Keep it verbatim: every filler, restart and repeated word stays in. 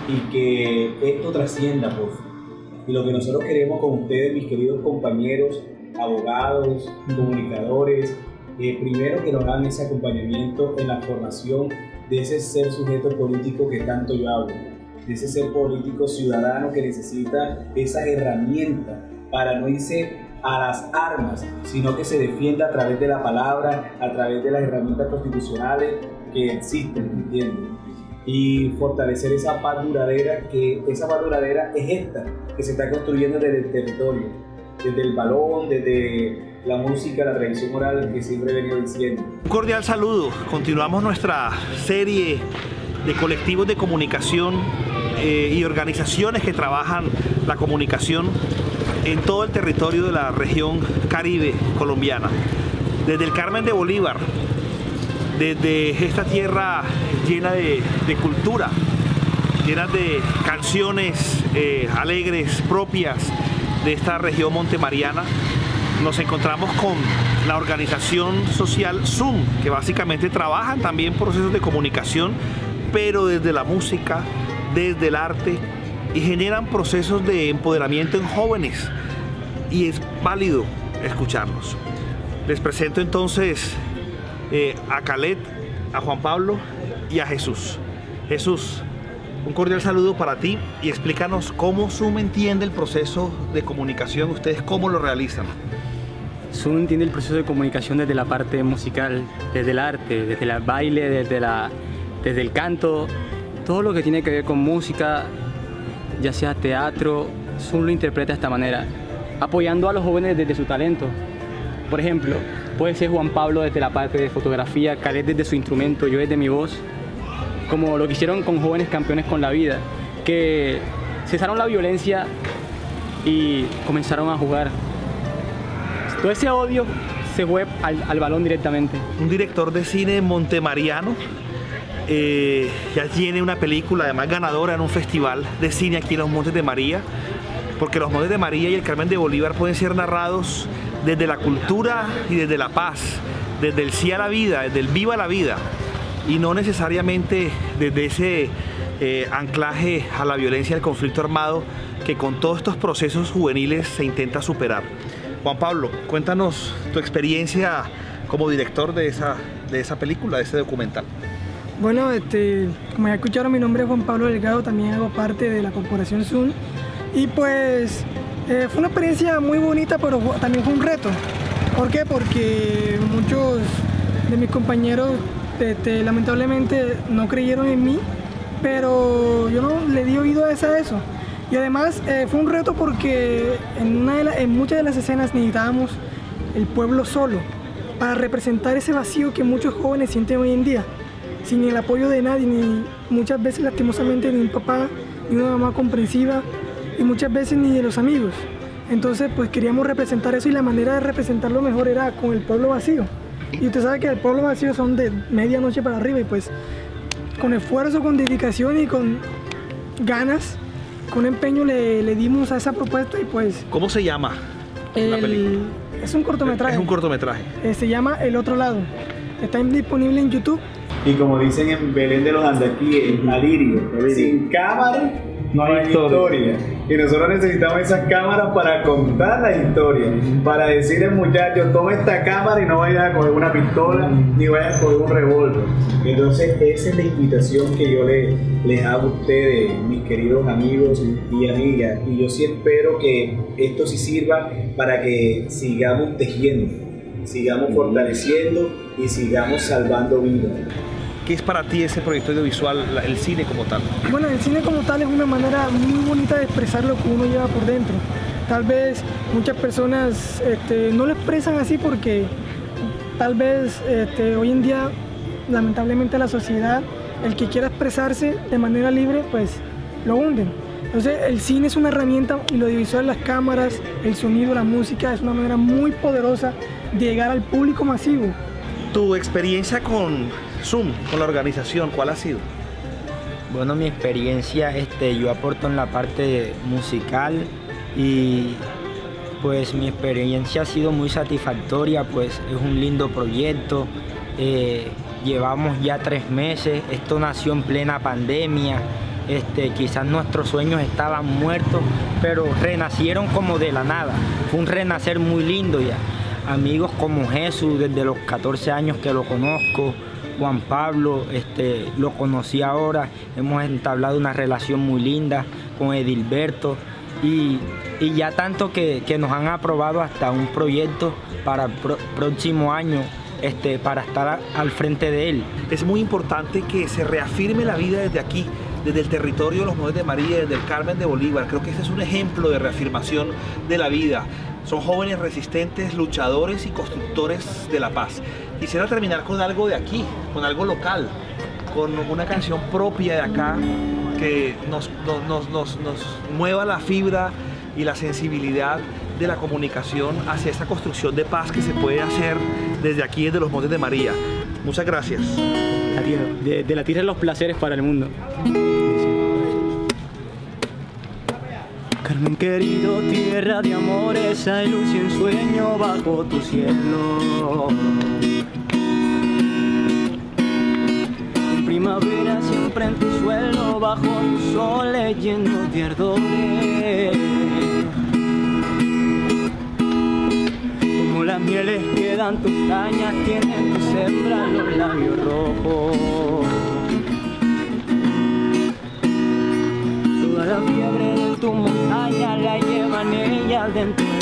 y que esto trascienda, por favor. Y lo que nosotros queremos con ustedes, mis queridos compañeros, abogados, comunicadores, eh, primero que nos hagan ese acompañamiento en la formación de ese ser sujeto político que tanto yo hablo, de ese ser político ciudadano que necesita esas herramientas para no irse a las armas, sino que se defienda a través de la palabra, a través de las herramientas constitucionales que existen, ¿entienden? Y fortalecer esa paz duradera, que esa paz duradera es esta, que se está construyendo desde el territorio, desde el balón, desde la música, la tradición oral que siempre he venido diciendo. Un cordial saludo. Continuamos nuestra serie de colectivos de comunicación eh, y organizaciones que trabajan la comunicación en todo el territorio de la región Caribe colombiana. Desde el Carmen de Bolívar, desde esta tierra llena de, de cultura, llena de canciones eh, alegres propias de esta región montemariana, nos encontramos con la organización social Zoom, que básicamente trabajan también procesos de comunicación, pero desde la música, desde el arte, y generan procesos de empoderamiento en jóvenes, y es válido escucharlos. Les presento entonces eh, a Khaled, a Juan Pablo y a Jesús. Jesús, un cordial saludo para ti y explícanos cómo Zoom entiende el proceso de comunicación, ustedes cómo lo realizan. Zoom entiende el proceso de comunicación desde la parte musical, desde el arte, desde el baile, desde, la, desde el canto, todo lo que tiene que ver con música, ya sea teatro. Zoom lo interpreta de esta manera, apoyando a los jóvenes desde su talento. Por ejemplo, puede ser Juan Pablo desde la parte de fotografía, Khaled desde su instrumento, yo desde mi voz, como lo que hicieron con Jóvenes Campeones con la Vida, que cesaron la violencia y comenzaron a jugar. Todo ese odio se fue al, al balón directamente. Un director de cine montemariano, eh, ya tiene una película además ganadora en un festival de cine aquí en los Montes de María, porque los Montes de María y el Carmen de Bolívar pueden ser narrados desde la cultura y desde la paz, desde el sí a la vida, desde el viva la vida, y no necesariamente desde ese eh, anclaje a la violencia del conflicto armado que con todos estos procesos juveniles se intenta superar. Juan Pablo, cuéntanos tu experiencia como director de esa, de esa película, de ese documental. Bueno, este, como ya escucharon, mi nombre es Juan Pablo Delgado, también hago parte de la corporación Zoom. Y pues eh, fue una experiencia muy bonita, pero también fue un reto. ¿Por qué? Porque muchos de mis compañeros este, lamentablemente no creyeron en mí, pero yo no le di oído a eso. Y además eh, fue un reto porque en, una de la, en muchas de las escenas necesitábamos el pueblo solo para representar ese vacío que muchos jóvenes sienten hoy en día, sin el apoyo de nadie, ni muchas veces lastimosamente ni un papá, ni una mamá comprensiva, y muchas veces ni de los amigos. Entonces pues queríamos representar eso, y la manera de representarlo mejor era con el pueblo vacío. Y usted sabe que el pueblo vacío son de medianoche para arriba, y pues con esfuerzo, con dedicación y con ganas, con empeño le, le dimos a esa propuesta. Y pues... ¿Cómo se llama el, la película? Es un cortometraje. Es un cortometraje. Eh, se llama El Otro Lado. Está disponible en YouTube. Y como dicen en Belén de los Andaquí, en Alirio, sin cámara no hay historia. Y nosotros necesitamos esas cámaras para contar la historia, para decirle, muchachos, toma esta cámara y no vayas a coger una pistola ni vayas a coger un revólver. Entonces esa es la invitación que yo les, les hago a ustedes, mis queridos amigos y amigas, y yo sí espero que esto sí sirva para que sigamos tejiendo, sigamos fortaleciendo y sigamos salvando vidas. ¿Qué es para ti ese proyecto audiovisual, el cine como tal? Bueno, el cine como tal es una manera muy bonita de expresar lo que uno lleva por dentro. Tal vez muchas personas este, no lo expresan así porque tal vez este, hoy en día, lamentablemente, la sociedad, el que quiera expresarse de manera libre, pues lo hunden. Entonces el cine es una herramienta, y lo audiovisual, las cámaras, el sonido, la música, es una manera muy poderosa de llegar al público masivo. ¿Tu experiencia con Zoom, con la organización, cuál ha sido? Bueno, mi experiencia, este, yo aporto en la parte musical, y pues mi experiencia ha sido muy satisfactoria, pues es un lindo proyecto. Eh, llevamos ya tres meses, esto nació en plena pandemia, Este, quizás nuestros sueños estaban muertos, pero renacieron como de la nada. Fue un renacer muy lindo ya. Amigos como Jesús, desde los catorce años que lo conozco, Juan Pablo, este, lo conocí ahora, hemos entablado una relación muy linda con Edilberto y, y ya tanto que, que nos han aprobado hasta un proyecto para el pro, próximo año. Este, para estar a, al frente de él. Es muy importante que se reafirme la vida desde aquí, desde el territorio de los Montes de María, desde el Carmen de Bolívar. Creo que este es un ejemplo de reafirmación de la vida. Son jóvenes resistentes, luchadores y constructores de la paz. Quisiera terminar con algo de aquí, con algo local, con una canción propia de acá que nos, nos, nos, nos mueva la fibra y la sensibilidad de la comunicación hacia esta construcción de paz que se puede hacer desde aquí, desde los Montes de María. Muchas gracias. La tierra, de, de la tierra los placeres para el mundo. Carmen querido, tierra de amores, hay luz y ensueño bajo tu cielo. En primavera siempre en tu suelo, bajo tu sol lleno de ardores. Como las mieles que dan tus cañas, tienen tu sembra los labios rojos. Toda la fiebre de tu montaña la llevan ellas dentro